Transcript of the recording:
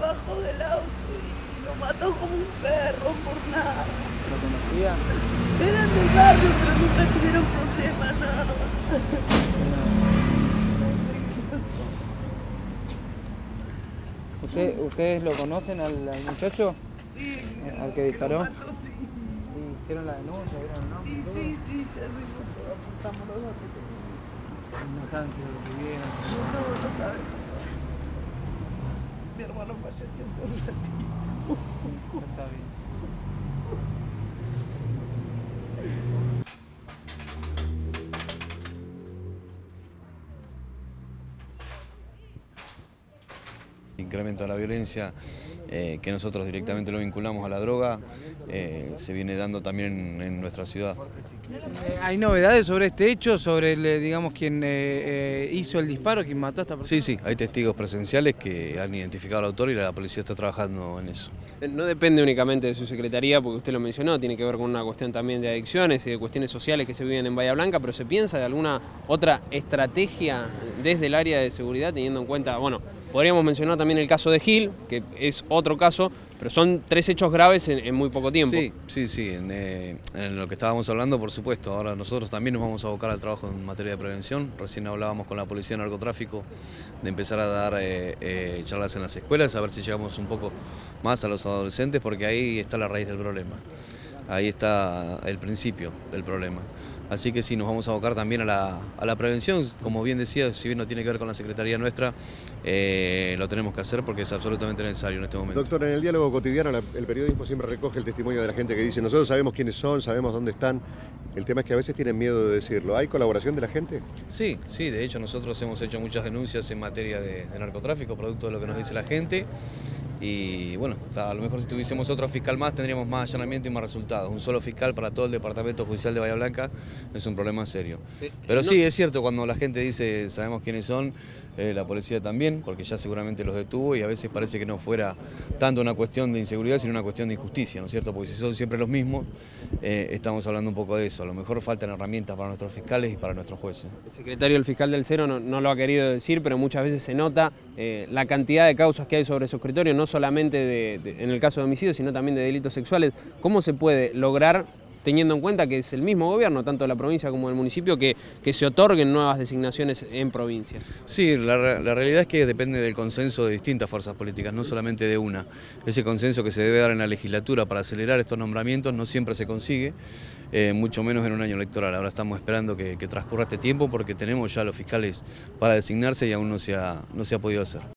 bajó del auto y lo mató como un perro por nada. ¿Lo conocía? Eran del barrio, pero nunca tuvieron problemas, nada. ¿Ustedes lo conocen al muchacho? Sí, ¿Al que disparó? lo mató, sí. Sí, ¿hicieron la denuncia? ¿Vieron el nombre? Sí, todo? sí, ya hicimos todo, apuntamos los datos. No saben si lo tuvieron. No sabemos. Mi hermano falleció hace un ratito. Sí, no saben. Incremento de la violencia, que nosotros directamente lo vinculamos a la droga, se viene dando también en nuestra ciudad. ¿Hay novedades sobre este hecho, sobre digamos, quien hizo el disparo, quien mató a esta persona? Sí, sí, hay testigos presenciales que han identificado al autor y la policía está trabajando en eso. No depende únicamente de su secretaría, porque usted lo mencionó, tiene que ver con una cuestión también de adicciones y de cuestiones sociales que se viven en Bahía Blanca, pero ¿se piensa de alguna otra estrategia desde el área de seguridad, teniendo en cuenta, bueno, podríamos mencionar también el caso de Gil, que es otro caso, pero son 3 hechos graves en muy poco tiempo? Sí, en lo que estábamos hablando, por supuesto. Ahora nosotros también nos vamos a abocar al trabajo en materia de prevención. Recién hablábamos con la policía de narcotráfico de empezar a dar charlas en las escuelas, a ver si llegamos un poco más a los adolescentes, porque ahí está la raíz del problema. Ahí está el principio del problema. Así que sí, nos vamos a abocar también a la prevención. Como bien decía, si bien no tiene que ver con la secretaría nuestra, lo tenemos que hacer porque es absolutamente necesario en este momento. Doctor, en el diálogo cotidiano el periodismo siempre recoge el testimonio de la gente que dice: nosotros sabemos quiénes son, sabemos dónde están. El tema es que a veces tienen miedo de decirlo. ¿Hay colaboración de la gente? Sí, de hecho nosotros hemos hecho muchas denuncias en materia de narcotráfico, producto de lo que nos dice la gente. Y bueno, a lo mejor si tuviésemos otro fiscal más tendríamos más allanamiento y más resultados. Un solo fiscal para todo el departamento judicial de Bahía Blanca es un problema serio. Pero sí, es cierto, cuando la gente dice sabemos quiénes son, la policía también, porque ya seguramente los detuvo y a veces parece que no fuera tanto una cuestión de inseguridad sino una cuestión de injusticia, ¿no es cierto? Porque si son siempre los mismos, estamos hablando un poco de eso. A lo mejor faltan herramientas para nuestros fiscales y para nuestros jueces. El secretario del fiscal del Cero no lo ha querido decir, pero muchas veces se nota la cantidad de causas que hay sobre su escritorio, no solamente en el caso de homicidios, sino también de delitos sexuales. ¿Cómo se puede lograr, teniendo en cuenta que es el mismo gobierno, tanto de la provincia como del municipio, que se otorguen nuevas designaciones en provincias? Sí, la realidad es que depende del consenso de distintas fuerzas políticas, no solamente de una. Ese consenso que se debe dar en la legislatura para acelerar estos nombramientos no siempre se consigue, mucho menos en un año electoral. Ahora estamos esperando que transcurra este tiempo porque tenemos ya los fiscales para designarse y aún no se ha podido hacer.